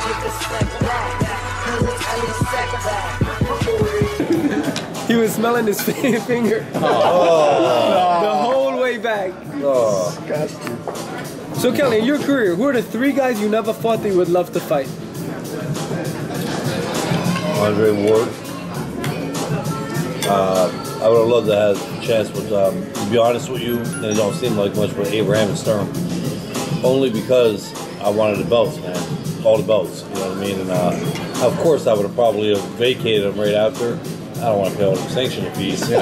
He was smelling his finger the whole way back. Disgusting. So Kelly, in your career, who are the 3 guys you never thought that you would love to fight? Andre Ward. I would have loved to have a chance with, to be honest with you, and it don't seem like much, but Abraham and Sturm. Only because I wanted the belts, man. All the belts, you know what I mean? And of course I would have probably vacated them right after. I don't want to pay all the sanction fees. So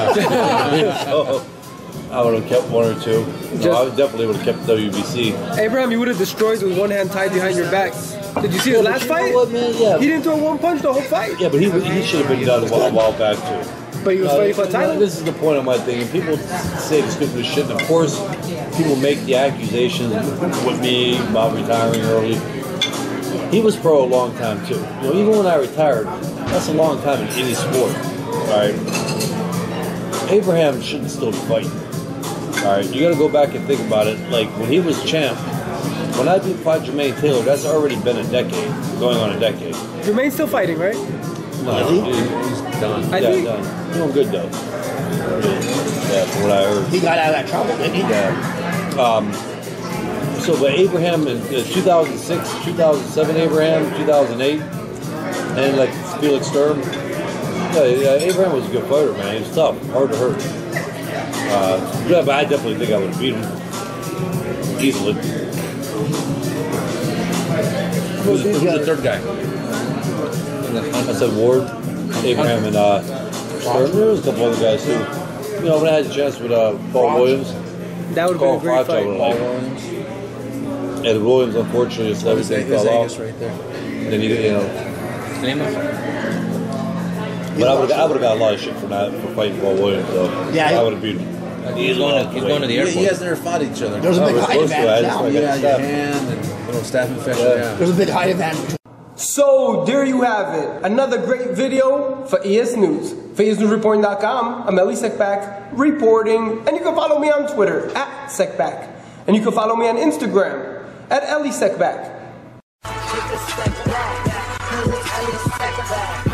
I would have kept 1 or 2. No, I definitely would have kept WBC. Abraham, you would have destroyed with 1 hand tied behind your back. Did you see his last fight? What, man? Yeah. He didn't throw 1 punch the whole fight. Yeah, but he should have been done a while back too. But he was fighting for a title? This is the point of my thing. And people say the stupidest shit. And of course, people make the accusations with me about retiring early. He was pro a long time too. You know, even when I retired, that's a long time in any sport. All right. Abraham shouldn't still be fighting. All right. You got to go back and think about it. Like when he was champ, when I beat Jermaine Taylor, that's already been a decade, going on a decade. Jermaine's still fighting, right? No, he's done. I think. Done. Doing good though. Yeah, from what I heard. He got out of that trouble, didn't he? Yeah. So, but Abraham in 2006, 2007, Abraham, 2008, and like Felix Sturm. Yeah, Abraham was a good fighter, man. He was tough, hard to hurt. Yeah, but I definitely think I would have beat him easily. Who's the 3rd guy? I said Ward, Abraham, and Sturm. There was a couple other guys too. You know, when I had a chance with Paul Williams. That would have been a great fight. Paul Williams. And Williams, unfortunately, just everything fell off. Right there. Then you know. Name him. But I would have got a lot of shit for fighting Paul Williams, though. Yeah, I would have beat him. He's going to the airport. You guys never fought each other. There's a big height advantage now. You got your hand and little staph infection. Yeah. There's a big height advantage. So there you have it. Another great video for ES News. For ESNewsReporting.com, I'm Ellie Sekback reporting. And you can follow me on Twitter @Sekback. And you can follow me on Instagram @Ellie Sekback.